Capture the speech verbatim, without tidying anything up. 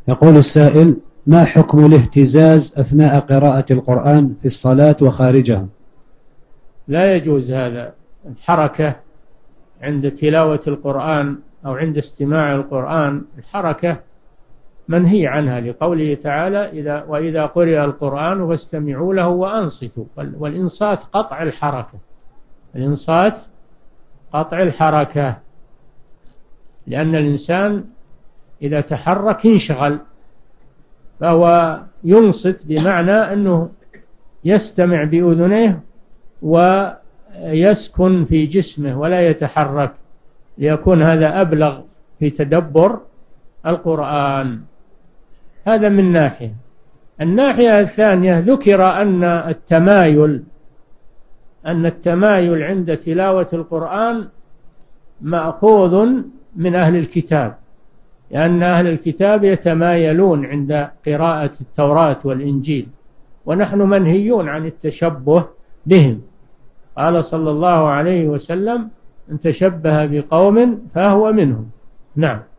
يقول السائل: ما حكم الاهتزاز أثناء قراءة القرآن في الصلاة وخارجها؟ لا يجوز هذا. الحركة عند تلاوة القرآن أو عند استماع القرآن الحركة منهي عنها، لقوله تعالى: إذا وإذا قرئ القرآن فاستمعوا له وأنصتوا. والإنصات قطع الحركة، الإنصات قطع الحركة، لأن الإنسان إذا تحرك ينشغل، فهو ينصت بمعنى أنه يستمع بأذنيه ويسكن في جسمه ولا يتحرك، ليكون هذا أبلغ في تدبر القرآن. هذا من ناحية. الناحية الثانية ذكر أن التمايل أن التمايل عند تلاوة القرآن مأخوذ من أهل الكتاب، لأن أهل الكتاب يتمايلون عند قراءة التوراة والإنجيل، ونحن منهيون عن التشبه بهم. قال صلى الله عليه وسلم: من تشبه بقوم فهو منهم. نعم.